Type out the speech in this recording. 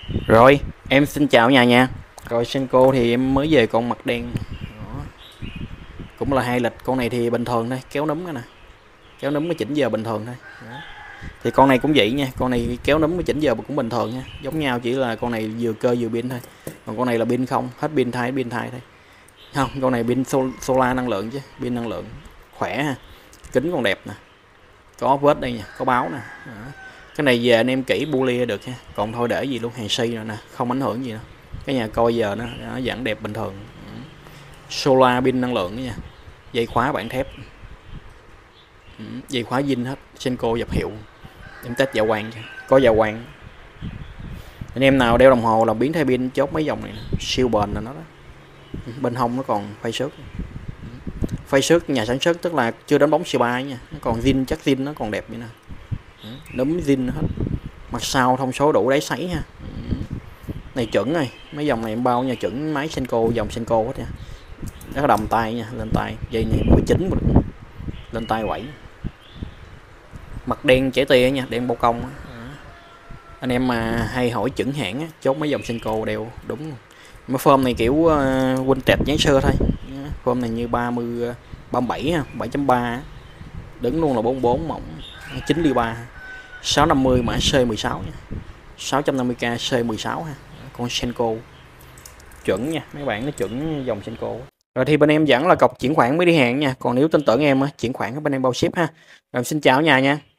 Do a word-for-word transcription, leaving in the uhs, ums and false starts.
Rồi, em xin chào nhà nha. Rồi Senko thì em mới về con mặt đen. Đó. Cũng là hai lịch, con này thì bình thường thôi, kéo núm cái nè. Kéo núm mới chỉnh giờ bình thường thôi. Đó. Thì con này cũng vậy nha, con này kéo núm mới chỉnh giờ cũng bình thường nha. Giống nhau chỉ là con này vừa cơ vừa pin thôi. Còn con này là pin không, hết pin thay, pin thay thôi. Không, con này pin sol solar năng lượng chứ, pin năng lượng. Khỏe ha. Kính còn đẹp nè. Có vết đây nha, có báo nè. Đó. Cái này về anh em kỹ bu lia được ha, còn thôi để gì luôn, hàng xi rồi nè, không ảnh hưởng gì đâu. Cái nhà coi giờ nó, nó vẫn đẹp bình thường. Solar pin năng lượng đó nha, dây khóa bản thép, dây khóa zin hết, Senko dập hiệu. Em test dạ quang, có dạ quang. Anh em nào đeo đồng hồ làm biến thay pin chốt mấy dòng này nè. Siêu bền là nó đó. Bên hông nó còn phay xước, phay xước nhà sản xuất, tức là chưa đánh bóng xì ba nha, nó còn zin, chắc zin nó còn đẹp vậy nè, núm zin hết. Mặt sau thông số đủ đáy sấy ha. Này chuẩn rồi, mấy dòng này em bao nha, chuẩn máy Senko, dòng Senko hết nha. Nó đầm tay nha, lên tay dây này mười chín lên tay quẩy. Mặt đen trẻ tia nha, đen bao công. Anh em mà hay hỏi chuẩn hãng á, chốt mấy dòng Senko đều đúng. Mấy form này kiểu uh, Vintage giấy xưa thôi. Form này như ba mươi ba mươi bảy ha, bảy chấm ba, đứng luôn là bốn mươi bốn mỏng, chín ly ba, sáu năm mươi mã C mười sáu nha, sáu trăm năm mươi k C mười sáu ha. Con Senko chuẩn nha, mấy bạn nó chuẩn dòng Senko. Rồi thì bên em vẫn là cọc chuyển khoản mới đi hàng nha, còn nếu tin tưởng em á, chuyển khoản bên em bao ship ha. Rồi xin chào nhà nha.